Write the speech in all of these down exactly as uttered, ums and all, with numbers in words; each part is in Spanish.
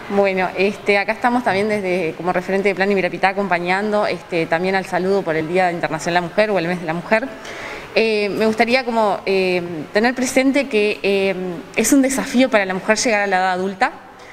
Bueno, este, acá estamos también desde como referente de Plan Ibirapitá acompañando este, también al saludo por el Día Internacional de la Mujer o el Mes de la Mujer. Eh, me gustaría como eh, tener presente que eh, es un desafío para la mujer llegar a la edad adulta.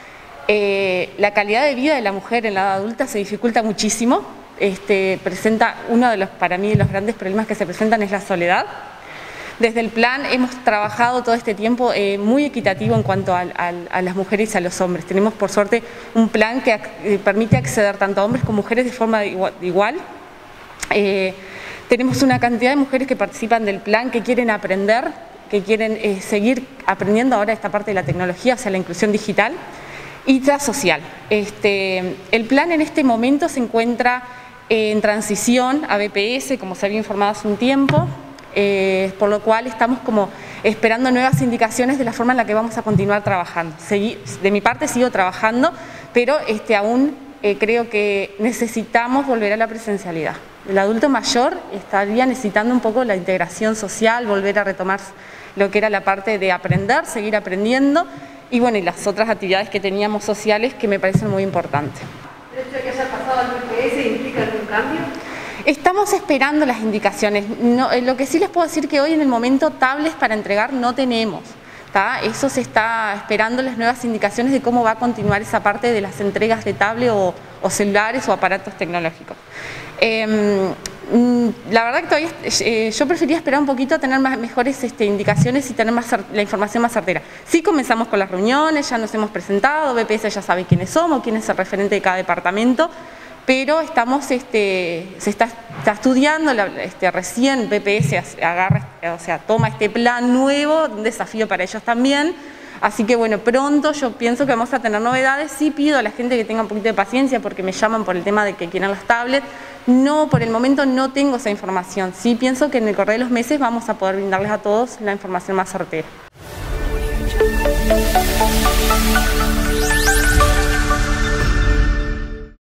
Eh, la calidad de vida de la mujer en la edad adulta se dificulta muchísimo. Este, presenta uno de los, para mí, de los grandes problemas que se presentan es la soledad. Desde el plan hemos trabajado todo este tiempo eh, muy equitativo en cuanto a, a, a las mujeres y a los hombres. Tenemos por suerte un plan que eh, permite acceder tanto a hombres como mujeres de forma igual. igual. Eh, tenemos una cantidad de mujeres que participan del plan, que quieren aprender, que quieren eh, seguir aprendiendo ahora esta parte de la tecnología, o sea, la inclusión digital y la social. Este, el plan en este momento se encuentra en transición a B P S, como se había informado hace un tiempo. Eh, por lo cual estamos como esperando nuevas indicaciones de la forma en la que vamos a continuar trabajando. Segui, de mi parte sigo trabajando, pero este, aún eh, creo que necesitamos volver a la presencialidad. El adulto mayor estaría necesitando un poco la integración social, volver a retomar lo que era la parte de aprender, seguir aprendiendo y bueno, y las otras actividades que teníamos sociales que me parecen muy importantes. ¿El hecho de que haya pasado al B P S implica algún cambio? Estamos esperando las indicaciones. No, lo que sí les puedo decir que hoy en el momento tablets para entregar no tenemos. ¿tá? Eso se está esperando las nuevas indicaciones de cómo va a continuar esa parte de las entregas de tablet o, o celulares o aparatos tecnológicos. Eh, la verdad que todavía eh, yo preferiría esperar un poquito a tener más, mejores este, indicaciones y tener más, la información más certera. Sí comenzamos con las reuniones, ya nos hemos presentado, B P S ya sabe quiénes somos, quién es el referente de cada departamento, pero estamos, este, se está, está estudiando, este, recién B P S agarra, o sea, toma este plan nuevo, un desafío para ellos también, así que bueno, pronto yo pienso que vamos a tener novedades. Sí pido a la gente que tenga un poquito de paciencia porque me llaman por el tema de que quieren las tablets, no, por el momento no tengo esa información, sí pienso que en el correr de los meses vamos a poder brindarles a todos la información más certera.